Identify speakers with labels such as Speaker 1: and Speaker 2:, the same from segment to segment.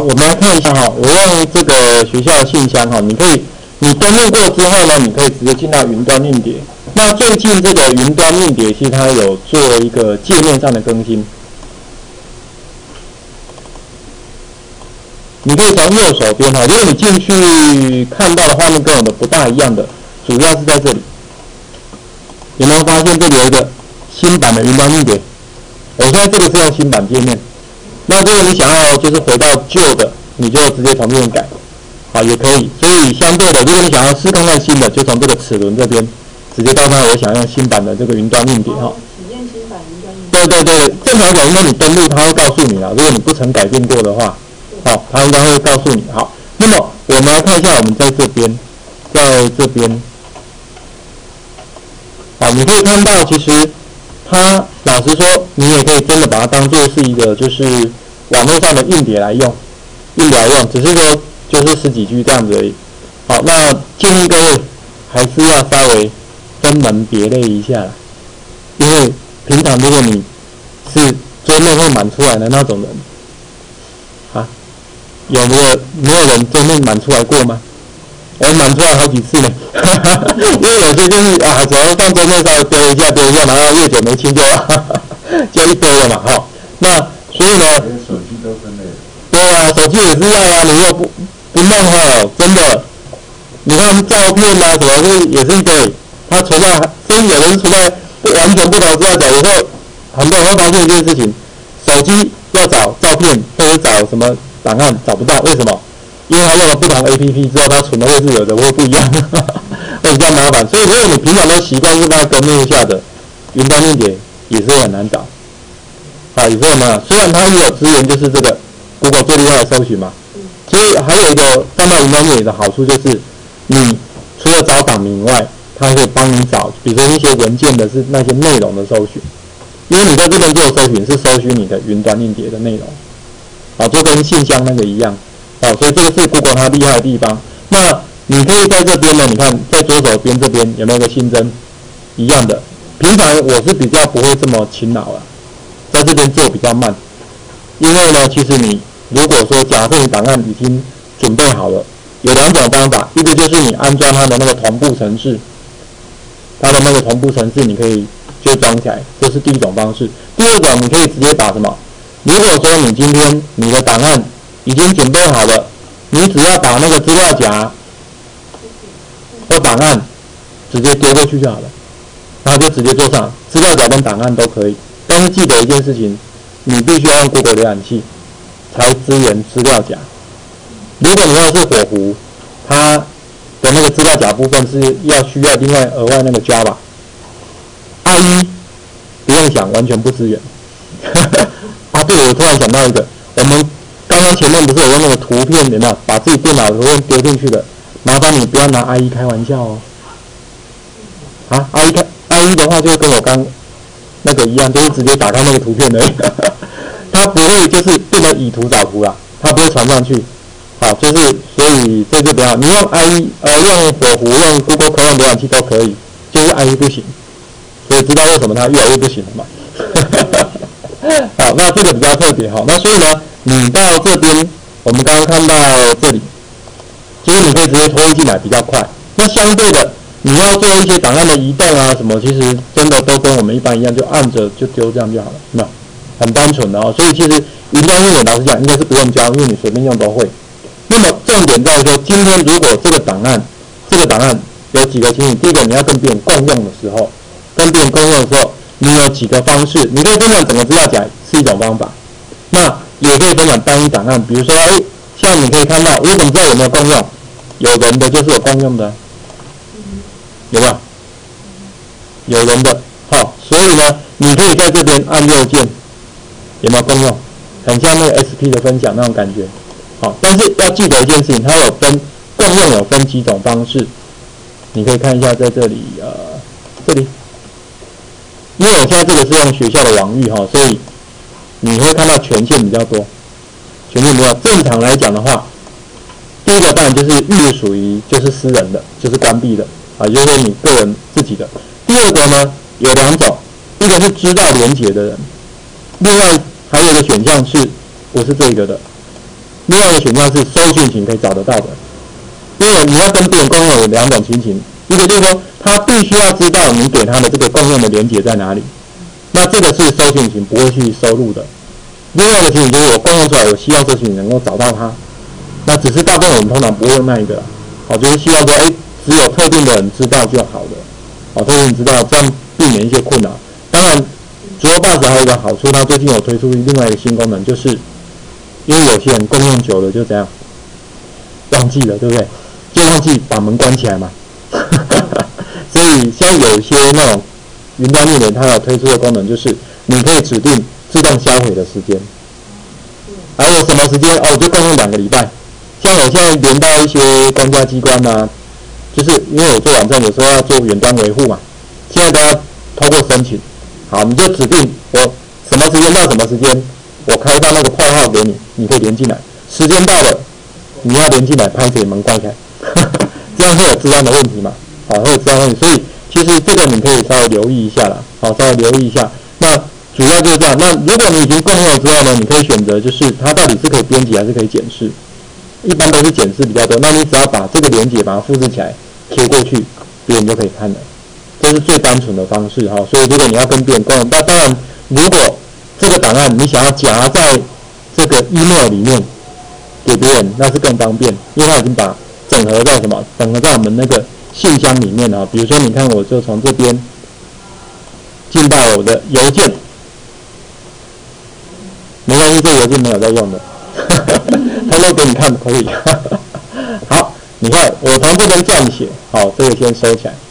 Speaker 1: 我们来看一下哈，我用这个学校的信箱哈，你登录过之后呢，你可以直接进到云端硬碟。那最近这个云端硬碟其实它有做一个界面上的更新，你可以从右手边哈，如果你进去看到的画面跟我的不大一样的，主要是在这里。有没有发现这里有一个新版的云端硬碟？我现在这个是用新版界面。那如果你想要就是回到旧的，你就直接从这边改，好也可以。所以相对的，如果你想要试看看新的，就从这个齿轮这边直接告诉他我想用新版的这个云端硬碟哈。
Speaker 2: 体验新版云端硬碟。
Speaker 1: 对，正常讲应该你登录他会告诉你啊，如果你不曾改变过的话，好，他应该会告诉你。好，那么我们来看一下，我们在这边，好，你可以看到其实它老实说，你也可以真的把它当做是一个就是网络上的硬碟来用，只是说就是10几 G 这样子而已。好，那建议各位还是要稍微分门别类一下啦，因为平常如果你是追梦会满出来的那种人，啊，没有人追梦满出来过吗？我满出来好几次呢，因为有些就是啊，只要放桌面上丢一下，然后越久没清就一堆了嘛，哈。那所以呢，
Speaker 3: 连手机都分类了。
Speaker 1: 对啊，手机也是要啊，你又不弄哈，真的，你看照片啊什么也是一堆，它存在，所以有人存在完全不同资料夹，有时候很多人会发现一件事情，手机要找照片或者找什么档案找不到，为什么？因为它用了不同 APP 之后，它存的位置有的会不一样，会比较麻烦。所以如果你平常都习惯是在隔面下的云端硬碟，也是很难找。啊，也是很难找。虽然它也有资源，就是这个 Google 最厉害的搜寻嘛。所以还有一个放到云端硬碟的好处就是，你除了找档名以外，它可以帮你找，比如说一些文件的是那些内容的搜寻。因为你在这边做搜寻是搜寻你的云端硬碟的内容，啊，就跟信箱那个一样。好，所以这个是 Google 它厉害的地方。那你可以在这边呢，你看在左手边这边有没有一个新增？一样的。平常我是比较不会这么勤劳了，在这边做比较慢。因为呢，其实你如果说假设你档案已经准备好了，有2种方法，一个就是你安装它的那个同步程式，你可以就装起来，这是第一种方式。第二种，你可以直接把什么？如果说你今天你的档案已经准备好了，你只要把那个资料夹或档案直接丢过去就好了，然后就直接做上资料夹跟档案都可以。但是记得一件事情，你必须要用 Google 浏览器才支援资料夹。如果你用的是火狐，它的那个资料夹部分是需要另外额外那个 Java。IE 不用想，完全不支援。啊，对，我突然想到一个，我们刚刚前面不是有用那个图片有没有把自己电脑的图片丢进去的？麻烦你不要拿 IE 开玩笑哦。啊 ，IE 的话就跟我刚那个一样，就是直接打开那个图片而已。它不会就是变成以图找图啦，它不会传上去。好，就是所以这就不要，你用 IE 用火狐用 Google Chrome 浏览器都可以，就是 IE 不行。所以知道为什么它越来越不行了嘛？好，那这个比较特别哈。那所以呢，你到这边，我们刚刚看到这里，其实你可以直接拖进来比较快。那相对的，你要做一些档案的移动啊什么，其实真的都跟我们一般一样，就按着就丢这样就好了，那很单纯的哦。所以其实云端硬碟老实讲应该是不用教，因为你随便用都会。那么重点在于说，今天如果这个档案有几个情形，第一个你要跟别人共用的时候。你有几个方式，你可以分享整个资料夹是一种方法，那也可以分享单一档案，比如说，像你可以看到，我怎么知道有没有共用？有人的就是有共用的，有没有？有人的，好，所以呢，你可以在这边按右键，有没有共用？很像那个 SP 的分享那种感觉，好，但是要记得一件事情，它有分共用有分几种方式，你可以看一下在这里，这里。因为我现在这个是用学校的网域哈，所以你会看到权限比较多。正常来讲的话，第一个当然就是域属于就是私人的，就是关闭的啊，也就是你个人自己的。第二个呢有2种，一个是知道连结的人，另外还有一个选项是不是这个的。 另外一个选项是搜寻型可以找得到的，因为你要跟别人共用有两种情形，一个就是说他必须要知道你给他的这个共用的连结在哪里，那这个是搜寻型不会去收录的。另外一个情形就是我共用出来，我希望搜寻能够找到它，那只是大部分我们通常不会用那一个，好，就是希望说，只有特定的人知道就好了，好，特定人知道，这样避免一些困扰。当然，竹欧 Bus 还有一个好处，它最近有推出另外一个新功能，就是因为有些人共用久了就怎样，忘记了，对不对？就忘记把门关起来嘛。所以像有一些那种云端硬碟，它有推出的功能，就是你可以指定自动销毁的时间，还有什么时间我就共用2个礼拜。像我现在连到一些公家机关啊，就是因为我做网站有时候要做远端维护嘛，现在都要透过申请。好，你就指定我什么时间到什么时间，我开放那个破号给你，你可以连进来。时间到了，你要连进来，拍谁门关开，这样会有治安的问题嘛？好，会有治安问题，所以其实这个你可以稍微留意一下啦，好，稍微留意一下。那主要就是这样。那如果你已经共用了之后呢，你可以选择就是它到底是可以编辑还是可以检视，一般都是检视比较多。那你只要把这个连结把它复制起来贴过去，别人就可以看了。这是最单纯的方式哈，所以如果你要跟别人共用，那当然，如果这个档案你想要夹在这个 email 里面给别人，那是更方便，因为它已经把整合在什么？整合在我们那个信箱里面哈。比如说，你看，我就从这边进到我的邮件，没关系，这个邮件没有在用的，他都给你看可以。好，你看我从这边撰写，好，这个先收起来。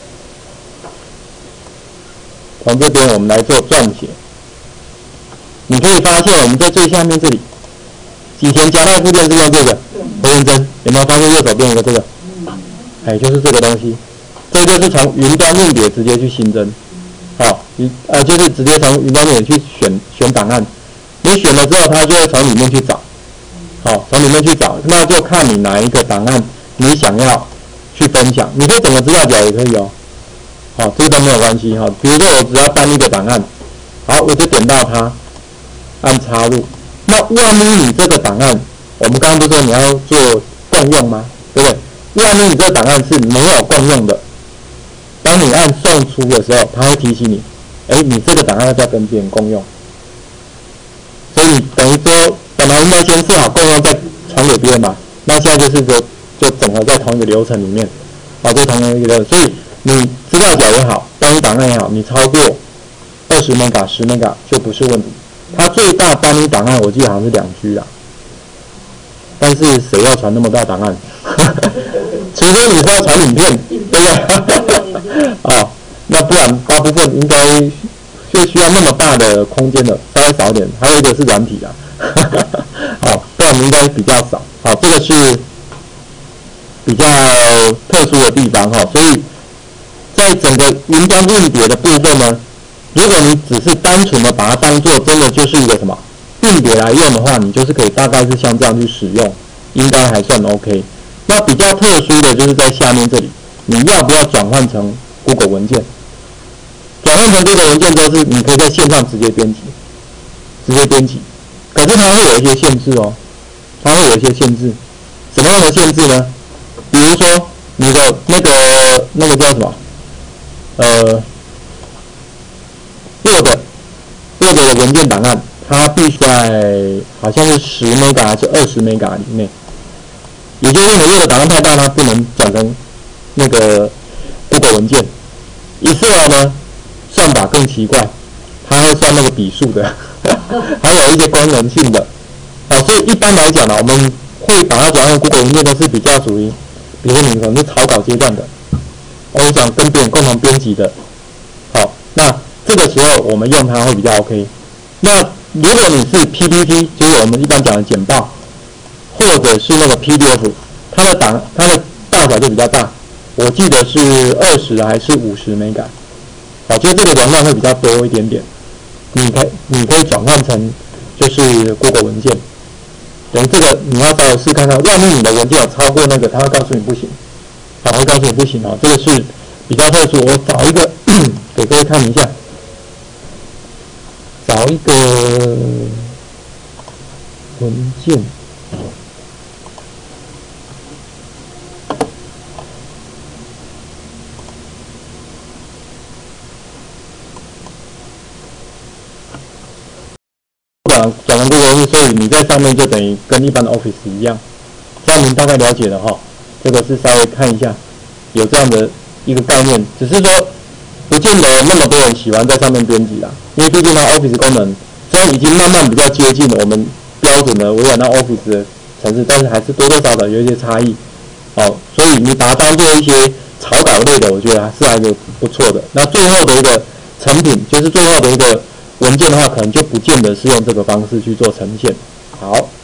Speaker 1: 从这边我们来做撰写，你可以发现我们在最下面这里，以前夹带附件是用这个回纹针，有没有发现右手边有个这个？就是这个东西，这就是从云端硬碟直接去新增，好，就是直接从云端硬碟去选档案，你选了之后，它就会从里面去找，好，从里面去找，那就看你哪一个档案你想要去分享，你可以整个资料夹也可以哦。好，这个都没有关系哈。比如说我只要单一个档案，好，我就点到它，按插入。那万一你这个档案，我们刚刚不是说你要做共用吗？对不对？万一你这个档案是没有共用的，当你按送出的时候，它会提醒你，你这个档案要跟别人共用。所以你等于说，本来应该先设好共用，再传给别人嘛。那现在就是说，就整合在同一个流程里面，好，在同一个流程，所以。你资料夹也好，单一档案也好，你超过20 MB、10 MB 就不是问题。它最大单一档案我记得好像是2G 啦，但是谁要传那么大档案？除非你是要传影片，对不对？那不然大部分应该就需要那么大的空间的，稍微少点。还有一个是软体啦，不然应该比较少。好，这个是比较特殊的地方哈，所以。在整个云端硬碟的部分呢，如果你只是单纯的把它当做真的就是一个什么硬碟来用的话，你就是可以大概是像这样去使用，应该还算 OK。那比较特殊的就是在下面这里，你要不要转换成 Google 文件？转换成 Google 文件都是你可以在线上直接编辑，可是它会有一些限制哦，什么样的限制呢？比如说你的那个叫什么？Word 的文件档案，它必须在好像是10 MB 还是20 MB 里面，也就是你 Word 档案太大，它不能转成那个 Google 文件。Excel 呢，算法更奇怪，它会算那个笔数的，还有一些功能性的。所以一般来讲呢，我们会把它转换成 Google 文件都是比较属于，比如说你可能是草稿阶段的。我想跟别人共同编辑的，好，那这个时候我们用它会比较 OK。那如果你是 PPT， 就是我们一般讲的简报，或者是那个 PDF， 它的大小就比较大，我记得是20还是50 MB， 好，就这个容量会比较多一点点。你可以转换成就是 Google 文件，等于这个你要稍微试看看，万一你的文件有超过那个，它会告诉你不行。好，会告诉你不行哦，这个是比较特殊。我找一个给各位看一下，找一个文件， 转成 Google 所以你在上面就等于跟一般的 Office 一样，这样您大概了解了哈。这个是稍微看一下，有这样的一个概念，只是说不见得那么多人喜欢在上面编辑啦，因为毕竟它 Office 功能虽然已经慢慢比较接近我们标准的微软那 Office 的程式，但是还是多多少少有一些差异。所以你把它当做一些草稿类的，我觉得还是不错的。那最后的一个成品，就是最后的一个文件的话，可能就不见得是用这个方式去做呈现。好。